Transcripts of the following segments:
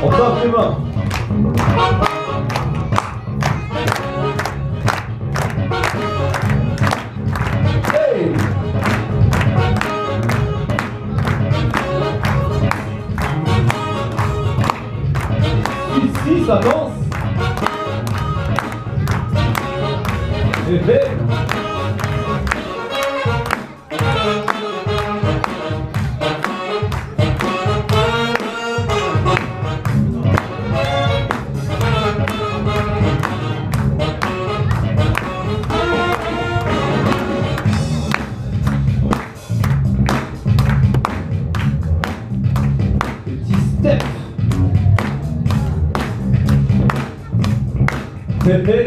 On tape les mains. Hey! Ici, ça danse. Bébé. Step. Bébé.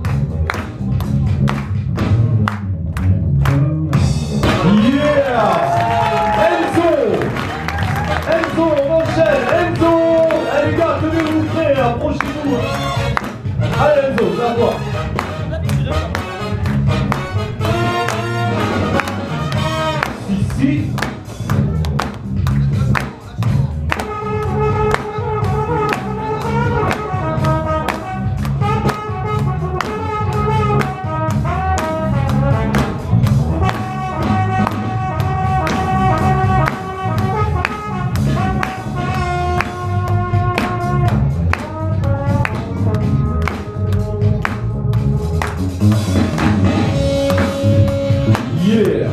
Yeah! Enzo! Enzo, on enchaîne! Enzo! Allez les gars, tenez vous prêts, approchez-vous! Allez Enzo, c'est à toi! Ici. Yeah!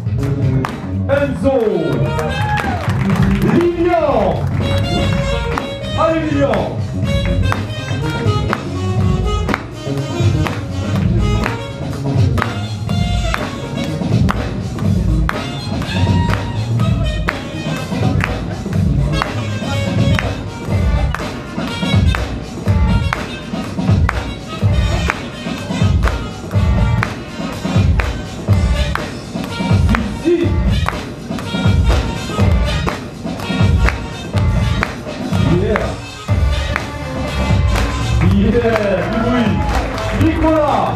Enzo! Lilian! Allez Lilian! Du bruit. Nicolas,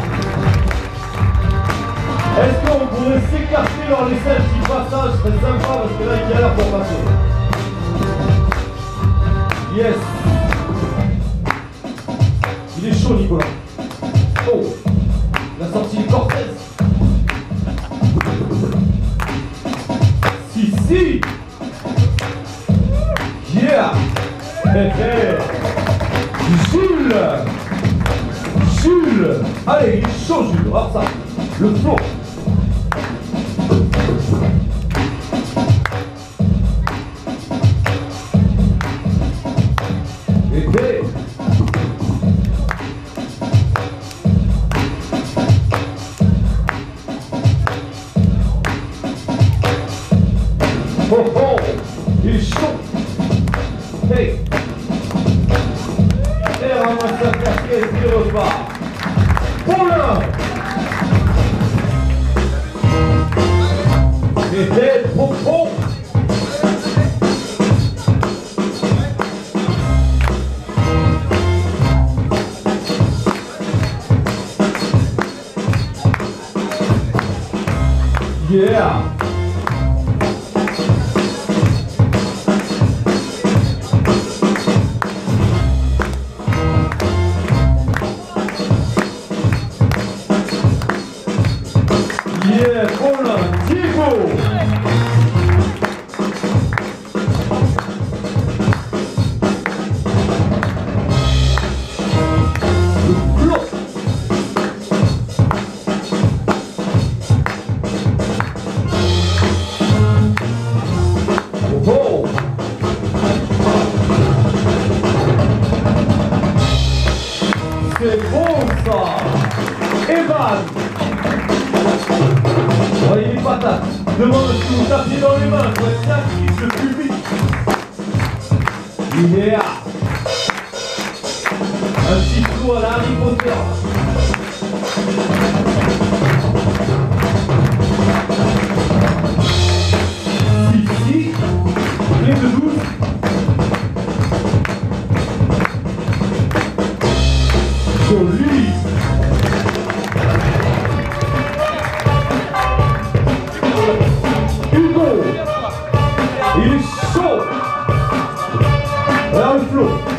est-ce qu'on pourrait s'écarter dans les scènes qui passage? Ce serait sympa parce que là il galère pour passer. Yes. Il est chaud Nicolas. Oh, il a sorti les Cortez. Si. Yeah. Hey, hey. Jules. Allez, il est chaud Jules, regarde ça. Le flow. Bébé. Oh oh, il est chaud. Hey. Ramasse la casquette qui repart. Paulin. Et tête profond. Yeah. Yeah, Paulin, Diego. Le flot. Oh. C'est bon ça. Evan. Voyez les patates. Demande si vous tapez dans les mains pour être actif le plus vite. Yeah. Un petit flow à la Harry Potter. Ici, clé de 12. Joli. Hugo, il est chaud. Regarde le flow.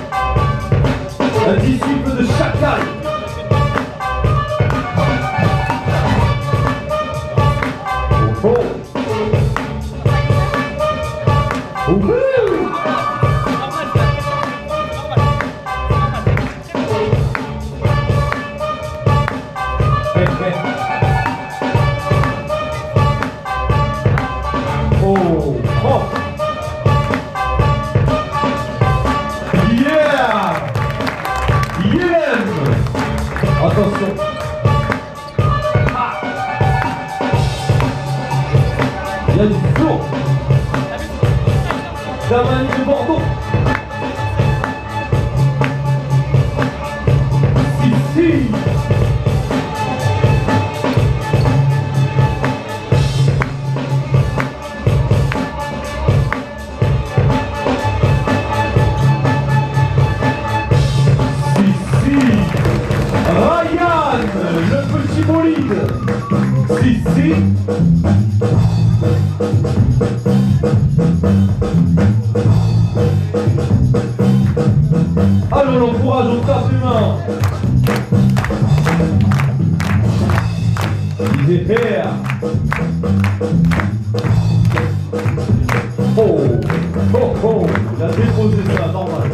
Il y a du flow. Damani de Bordeaux. Si. Ryan, le petit bolide. Si. Allons, l'encourage, on tape les mains. Il est vert. Oh, il a déposé ça, normal.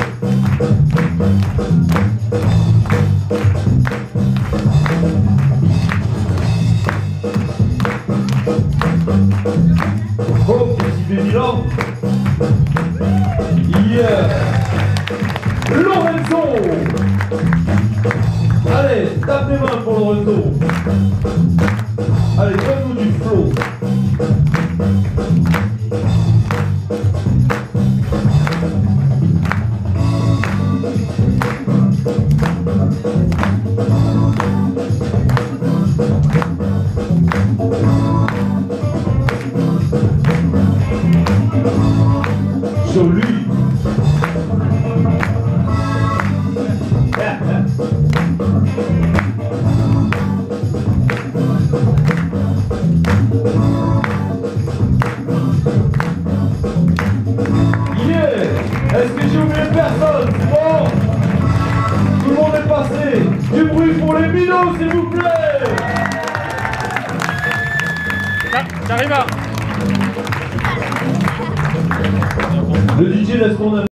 Oh, petit baby love. Yeah. Lorenzo. Allez, tape les mains pour Lorenzo. Allez, donne-nous du flow. Joli. Est-ce que j'ai oublié personne? Bon, tout le monde est passé. Du bruit pour les minots, s'il vous plaît. J'arrive à... Le DJ laisse ton